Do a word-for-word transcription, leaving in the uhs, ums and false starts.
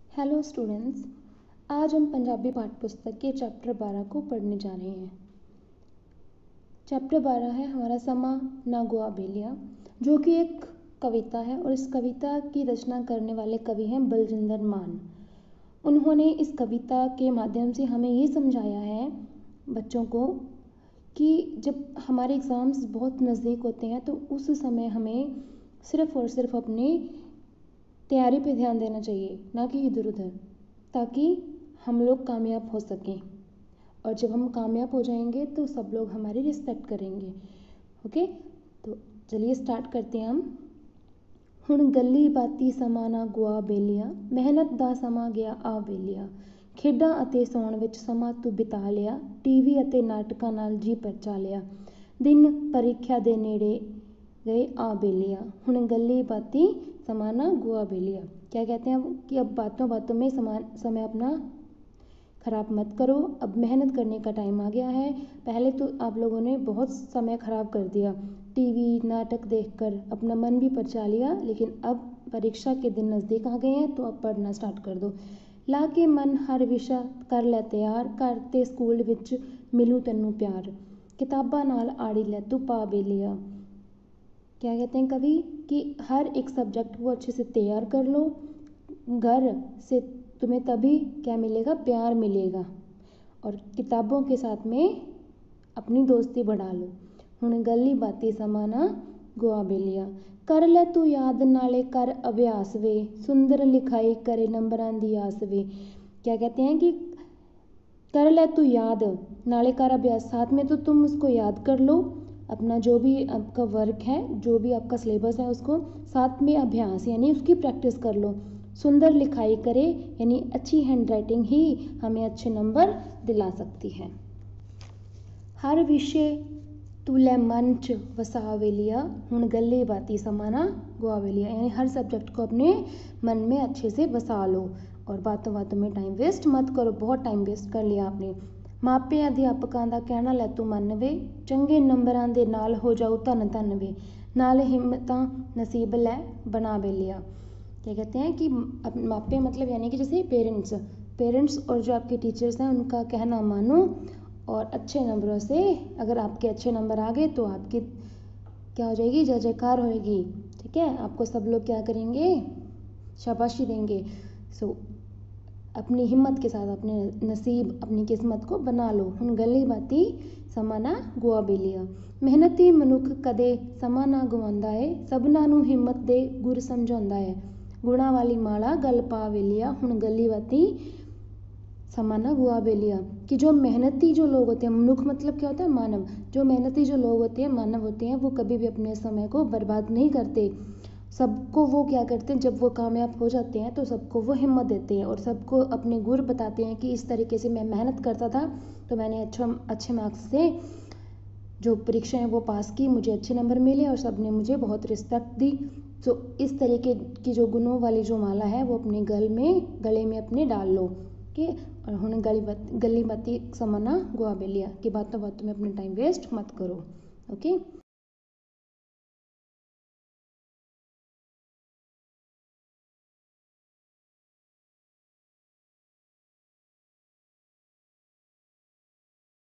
Hello students, आज हम पंजाबी पाठ्यपुस्तक के चैप्टर बारह को पढ़ने जा रहे हैं। चैप्टर बारह है हमारा समा ना गुआ बेलिया, जो कि एक कविता है और इस कविता की रचना करने वाले कवि हैं बलजिंदर मान। उन्होंने इस कविता के माध्यम से हमें ये समझाया है बच्चों को कि जब हमारे एग्ज़ाम्स बहुत नज़दीक होते हैं तो उस समय हमें सिर्फ़ और सिर्फ अपनी तैयारी पे ध्यान देना चाहिए, ना कि इधर उधर, ताकि हम लोग कामयाब हो सकें। और जब हम कामयाब हो जाएंगे तो सब लोग हमारी रिस्पेक्ट करेंगे। ओके, तो चलिए स्टार्ट करते हैं हम। हुण गली बाती समा ना गुआ बेलिया, मेहनत दा समा गया आ बेलिया, खेडां ਅਤੇ ਸੌਣ ਵਿੱਚ ਸਮਾਂ ਤੂੰ ਬਿਤਾ ਲਿਆ, ਟੀਵੀ ਅਤੇ ਨਾਟਕਾਂ ਨਾਲ ਜੀ ਪਰਚਾ ਲਿਆ, दिन परीक्षा ਦੇ नेड़े गए आ बेलिया, हुण गली बाती समाना गुआ बेलिया। क्या कहते हैं कि अब बातों बातों में समान समय अपना ख़राब मत करो, अब मेहनत करने का टाइम आ गया है। पहले तो आप लोगों ने बहुत समय ख़राब कर दिया, टीवी नाटक देखकर अपना मन भी परचा लिया, लेकिन अब परीक्षा के दिन नज़दीक आ गए हैं तो अब पढ़ना स्टार्ट कर दो। ला के मन हर विशा कर लै तैयार, घर ते स्कूल विच मिलू तैनू प्यार, किताबां नाल आड़ी लै तू पा बेलिया। क्या कहते हैं कवि कि हर एक सब्जेक्ट को अच्छे से तैयार कर लो, घर से तुम्हें तभी क्या मिलेगा, प्यार मिलेगा, और किताबों के साथ में अपनी दोस्ती बढ़ा लो। हुण गली बाती समाना गुआ बेलिया, कर ले तू याद नाले कर अभ्यास वे, सुंदर लिखाई करे नंबरां दी आस वे। क्या कहते हैं कि कर ले तू याद नाले कर अभ्यास, साथ में तो तुम उसको याद कर लो, अपना जो भी आपका वर्क है, जो भी आपका सिलेबस है, उसको साथ में अभ्यास यानी उसकी प्रैक्टिस कर लो। सुंदर लिखाई करे यानी अच्छी हैंड राइटिंग ही हमें अच्छे नंबर दिला सकती है। हर विषय तू लै मन च वसा वेलिया, हुण गल्ले बाती समाना गुआ वेलिया, यानी हर सब्जेक्ट को अपने मन में अच्छे से बसा लो और बातों बातों में टाइम वेस्ट मत करो। बहुत टाइम वेस्ट कर लिया आपने। मापे अध्यापकों का कहना लै तू मन वे, चंगे नंबरां दे नाल हो जाऊ धन धन वे, नाल हिम्मतां नसीब लै बना बेलिया। क्या कहते हैं कि मापे मतलब यानी कि जैसे पेरेंट्स पेरेंट्स और जो आपके टीचर्स हैं उनका कहना मानो, और अच्छे नंबरों से अगर आपके अच्छे नंबर आ गए तो आपकी क्या हो जाएगी, जय जयकार होएगी। ठीक है, आपको सब लोग क्या करेंगे, शाबाशी देंगे। सो अपनी हिम्मत के साथ अपने नसीब अपनी किस्मत को बना लो। हुण गली बाती समाना गुआ बेलिया, मेहनती मनुख कदे समा ना गवांदा है, सबना नू हिम्मत दे गुर समझाउंदा है, गुणा वाली माला गल पा वेलिया, हुण गली बाती समाना गुआ बेलिया। कि जो मेहनती जो लोग होते हैं, मनुख मतलब क्या होता है, मानव, जो मेहनती जो लोग होते हैं, मानव होते हैं, वो कभी भी अपने समय को बर्बाद नहीं करते। सबको वो क्या करते हैं, जब वो कामयाब हो जाते हैं तो सबको वो हिम्मत देते हैं और सबको अपने गुर बताते हैं कि इस तरीके से मैं मेहनत करता था तो मैंने अच्छा अच्छे मार्क्स से जो परीक्षा है वो पास की, मुझे अच्छे नंबर मिले और सब ने मुझे बहुत रिस्पेक्ट दी। तो इस तरीके की जो गुणों वाली जो माला है वो अपने गल में गले में अपने डाल लो। ओके, और हुण गली बात गली बाती समाना गुआ बेलिया, कि बातों बातों में अपना टाइम वेस्ट मत करो। ओके।